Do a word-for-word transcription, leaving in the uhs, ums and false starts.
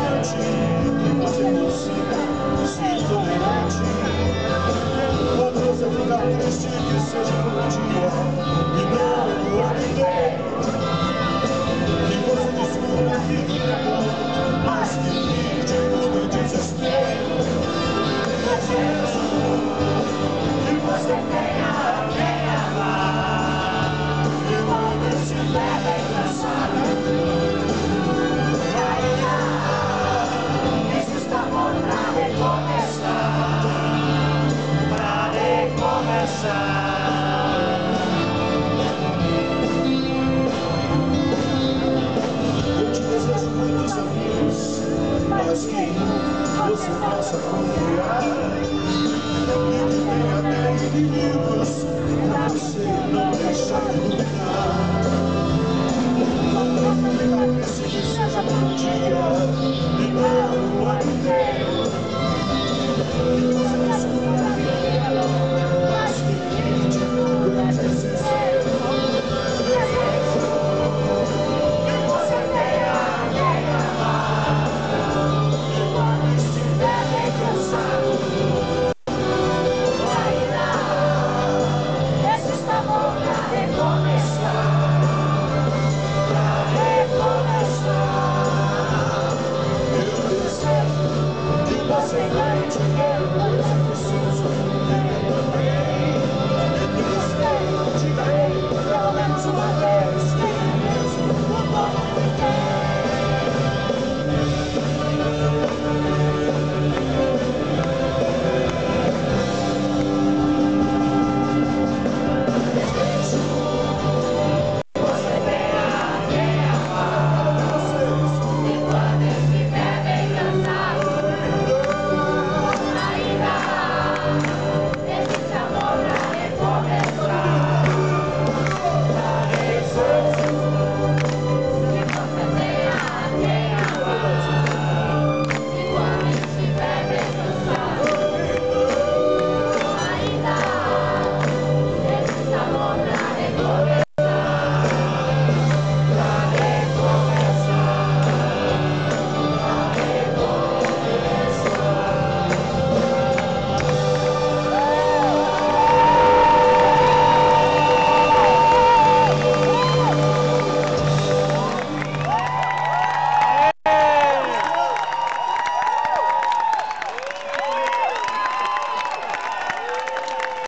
diante e você consiga ser tolerante. Quando você ficar triste, que seja por um dia e não por ano inteiro. Que você descubra que tudo é bom, mas que fique de tudo em desespero. Desejo que você tenha quem amar. E quando estiver bem cansado, vai ligar. Isso está bom pra recomeçar. Pra recomeçar.